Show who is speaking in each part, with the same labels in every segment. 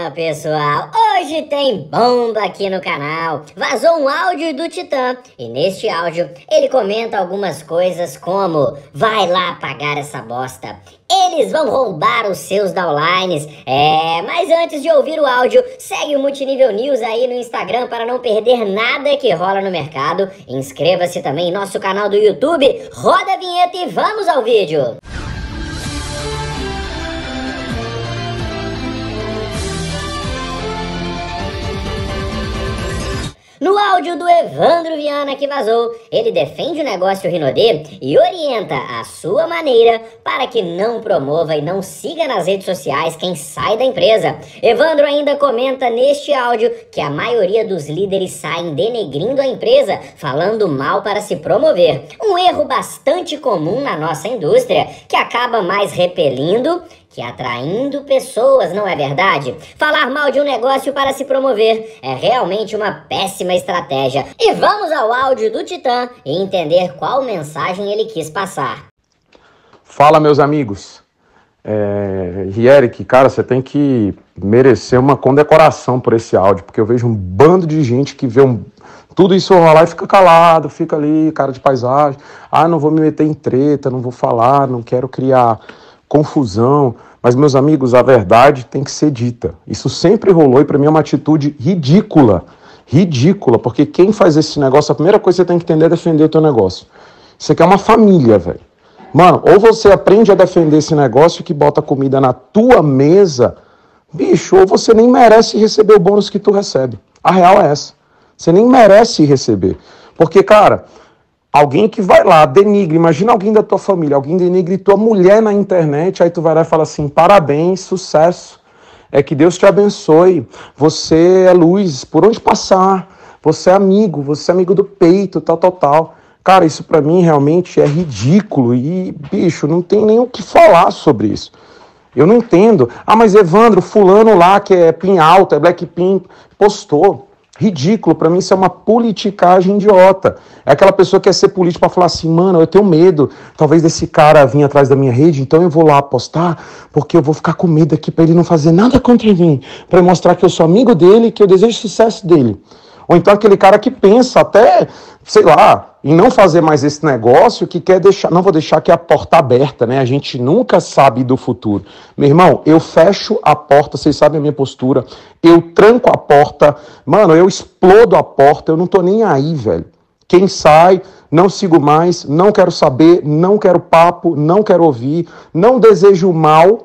Speaker 1: Fala pessoal, hoje tem bomba aqui no canal. Vazou um áudio do Titã e neste áudio ele comenta algumas coisas como: vai lá pagar essa bosta, eles vão roubar os seus downlines. Mas antes de ouvir o áudio, segue o Multinível News aí no Instagram para não perder nada que rola no mercado. Inscreva-se também em nosso canal do YouTube. Roda a vinheta e vamos ao vídeo. No áudio do Evandro Viana que vazou, ele defende o negócio Rinodê e orienta a sua maneira para que não promova e não siga nas redes sociais quem sai da empresa. Evandro ainda comenta neste áudio que a maioria dos líderes saem denegrindo a empresa, falando mal para se promover. Um erro bastante comum na nossa indústria, que acaba mais repelindo que atraindo pessoas, não é verdade? Falar mal de um negócio para se promover é realmente uma péssima estratégia. E vamos ao áudio do Titã e entender qual mensagem ele quis passar.
Speaker 2: Fala, meus amigos. Eric, cara, você tem que merecer uma condecoração por esse áudio, porque eu vejo um bando de gente que vê tudo isso rolar e fica calado, fica ali, cara de paisagem. Não vou me meter em treta, não vou falar, não quero criar confusão. Mas, meus amigos, a verdade tem que ser dita. Isso sempre rolou e para mim é uma atitude ridícula. Ridícula, porque quem faz esse negócio, a primeira coisa que você tem que entender é defender o teu negócio. Isso aqui é uma família, velho. Mano, ou você aprende a defender esse negócio que bota comida na tua mesa, bicho, ou você nem merece receber o bônus que tu recebe. A real é essa. Você nem merece receber. Porque, cara, alguém que vai lá, denigre, imagina alguém da tua família, alguém denigre tua mulher na internet, aí tu vai lá e fala assim: parabéns, sucesso, que Deus te abençoe, você é luz, por onde passar, você é amigo do peito, tal. Cara, isso pra mim realmente é ridículo e, bicho, não tem nem o que falar sobre isso. Eu não entendo. Mas Evandro, fulano lá que é Pin Alta, é Blackpink, postou. Ridículo, pra mim isso é uma politicagem idiota. É aquela pessoa que quer ser político pra falar assim: mano, eu tenho medo, talvez desse cara vir atrás da minha rede, então eu vou lá apostar, porque eu vou ficar com medo aqui pra ele não fazer nada contra mim, pra eu mostrar que eu sou amigo dele, que eu desejo sucesso dele. Ou então aquele cara que pensa até, sei lá, em não fazer mais esse negócio, que quer deixar, não vou deixar aqui a porta aberta, né? A gente nunca sabe do futuro. Meu irmão, eu fecho a porta, vocês sabem a minha postura, eu tranco a porta, mano, eu explodo a porta, eu não tô nem aí, velho. Quem sai, não sigo mais, não quero saber, não quero papo, não quero ouvir, não desejo mal,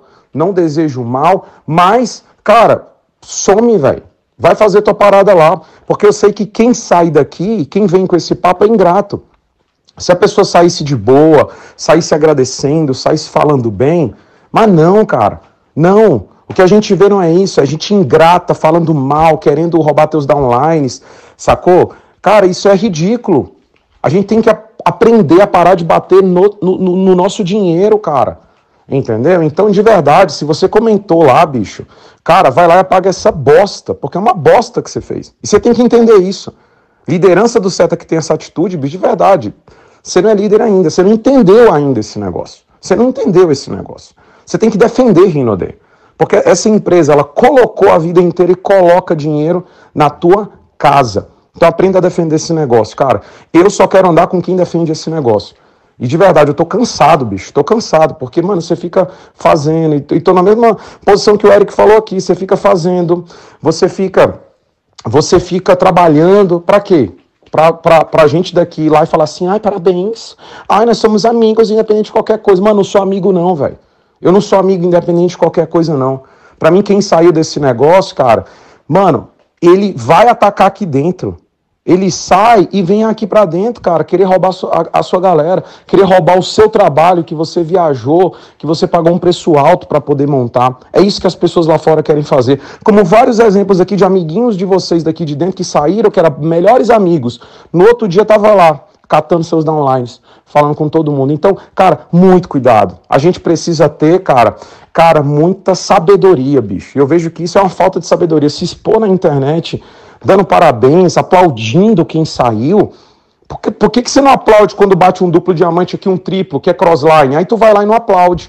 Speaker 2: mas, cara, some, velho. Vai fazer tua parada lá, porque eu sei que quem sai daqui, quem vem com esse papo é ingrato. Se a pessoa saísse de boa, saísse agradecendo, saísse falando bem, mas não, cara, não. O que a gente vê não é isso, é gente ingrata, falando mal, querendo roubar teus downlines, sacou? Cara, isso é ridículo. A gente tem que aprender a parar de bater no nosso dinheiro, cara. Entendeu? Então, de verdade, se você comentou lá, bicho, cara, vai lá e apaga essa bosta, porque é uma bosta que você fez. E você tem que entender isso. Liderança do Seta que tem essa atitude, bicho, de verdade, você não é líder ainda, você não entendeu ainda esse negócio. Você não entendeu esse negócio. Você tem que defender Rinodê. Porque essa empresa, ela colocou a vida inteira e coloca dinheiro na tua casa. Então aprenda a defender esse negócio, cara. Eu só quero andar com quem defende esse negócio. E de verdade, eu tô cansado, bicho, tô cansado, porque, mano, você fica fazendo, e tô na mesma posição que o Eric falou aqui, você fica fazendo, você fica trabalhando, pra quê? Pra gente daqui ir lá e falar assim: ai, parabéns, ai, nós somos amigos, independente de qualquer coisa. Mano, não sou amigo não, velho, eu não sou amigo independente de qualquer coisa não. Pra mim, quem saiu desse negócio, cara, mano, ele vai atacar aqui dentro. Ele sai e vem aqui pra dentro, cara, querer roubar a sua galera, querer roubar o seu trabalho que você viajou, que você pagou um preço alto pra poder montar. É isso que as pessoas lá fora querem fazer. Como vários exemplos aqui de amiguinhos de vocês daqui de dentro que saíram, que eram melhores amigos. No outro dia tava lá, catando seus downlines, falando com todo mundo. Então, cara, muito cuidado. A gente precisa ter, cara, muita sabedoria, bicho. Eu vejo que isso é uma falta de sabedoria. Se expor na internet, dando parabéns, aplaudindo quem saiu. Por que você não aplaude quando bate um duplo diamante aqui, um triplo, que é crossline? Aí tu vai lá e não aplaude.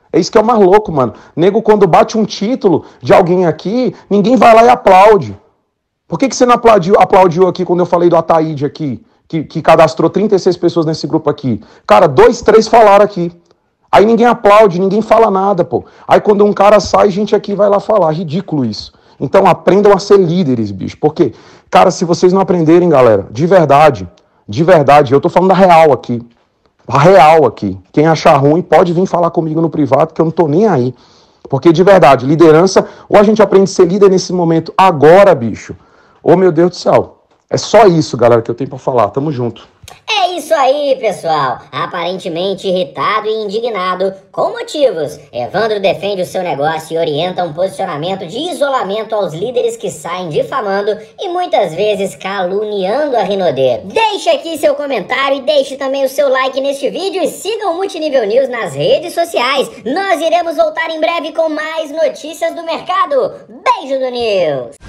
Speaker 2: É isso que é o mais louco, mano. Nego, quando bate um título de alguém aqui, ninguém vai lá e aplaude. Por que você não aplaudiu aqui quando eu falei do Ataíde aqui, que cadastrou 36 pessoas nesse grupo aqui? Cara, 2, 3 falaram aqui. Aí ninguém aplaude, ninguém fala nada, pô. Aí quando um cara sai, gente aqui vai lá falar. Ridículo isso. Então aprendam a ser líderes, bicho. Porque, cara, se vocês não aprenderem, galera, de verdade, eu tô falando da real aqui. A real aqui. Quem achar ruim pode vir falar comigo no privado, que eu não tô nem aí. Porque, de verdade, liderança, ou a gente aprende a ser líder nesse momento agora, bicho. Ô, meu Deus do céu. É só isso, galera, que eu tenho pra falar. Tamo junto.
Speaker 1: É isso aí, pessoal. Aparentemente irritado e indignado, com motivos, Evandro defende o seu negócio e orienta um posicionamento de isolamento aos líderes que saem difamando e muitas vezes caluniando a Rinodê. Deixe aqui seu comentário e deixe também o seu like neste vídeo e sigam o Multinível News nas redes sociais. Nós iremos voltar em breve com mais notícias do mercado. Beijo do News!